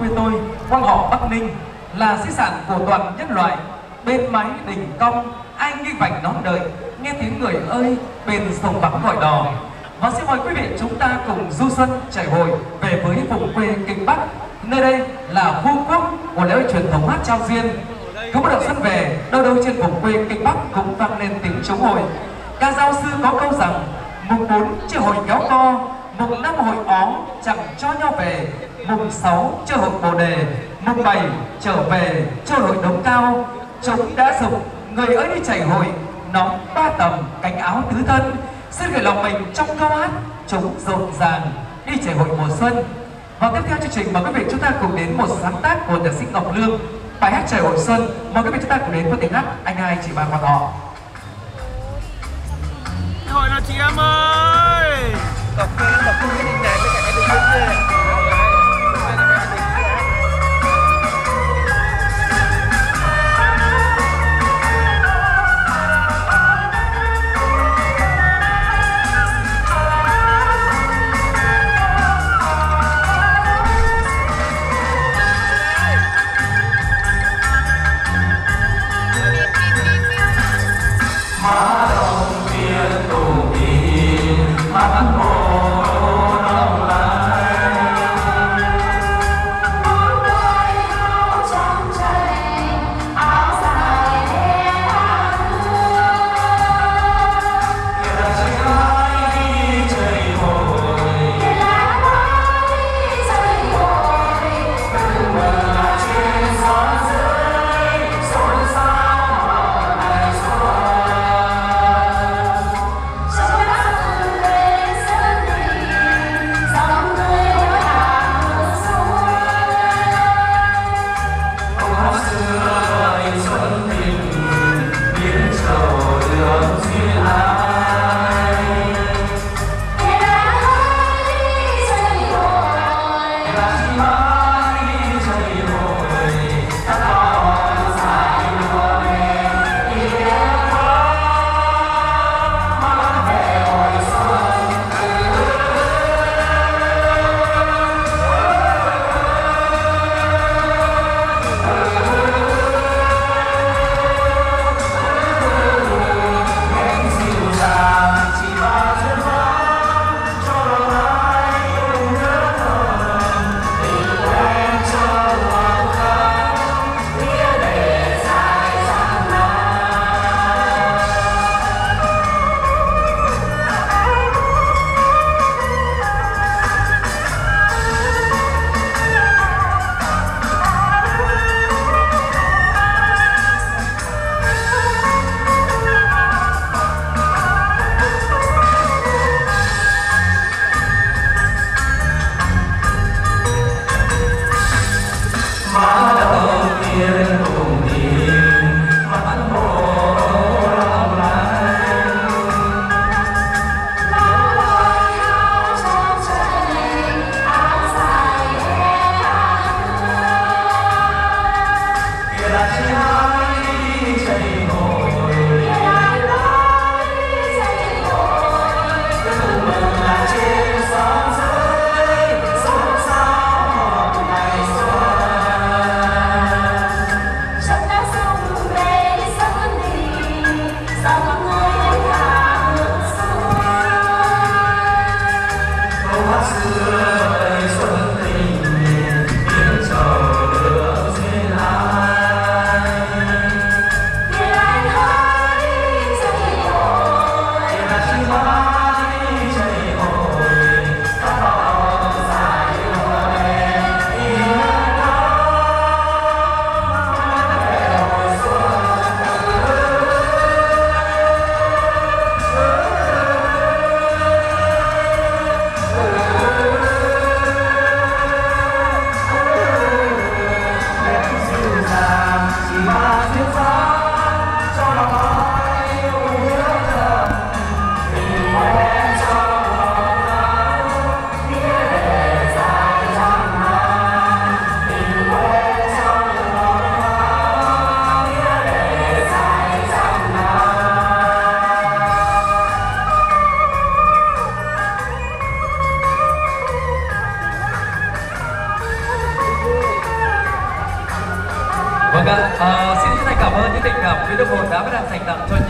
quê tôi, quan họ Bắc Ninh, là di sản của toàn nhân loại. Bên mái đình cong, ai nghi vạch nón đời, nghe tiếng người ơi, bên sông vắng gọi đò. Và xin mời quý vị chúng ta cùng du xuân chảy hội về với vùng quê Kinh Bắc. Nơi đây là vương quốc của lễ hội truyền thống hát trao duyên. Cứ bắt đầu xuân về, đâu đâu trên vùng quê Kinh Bắc cũng vang lên tiếng trống hội. Ca dao xưa có câu rằng, mùng 4 chơi hội kéo co, mùng 5 hội ó chẳng cho nhau về, mùng 6 chơi hội bồ đề, mùng 7 trở về chơi hội đống cao. Trống đã dục, người ơi đi chảy hội, nón ba tầm, cánh áo tứ thân. Xin gửi lòng mình trong câu hát trống rộn ràng đi chảy hội mùa xuân. Và tiếp theo chương trình mời quý vị chúng ta cùng đến một sáng tác của nhạc sĩ Ngọc Lương, bài hát chảy hội xuân. Mời quý vị chúng ta cùng đến với tiếng hát Anh Hai Chị Ba Quan Họ. Hội nào chị em ơi. Cọc cái đình này với cả cái đình kia. Hãy subscribe cho kênh Ghiền Mì Gõ để không bỏ lỡ Vâng ạ, xin chân thành cảm ơn những tình cảm quý đồng hồ đã dành tặng cho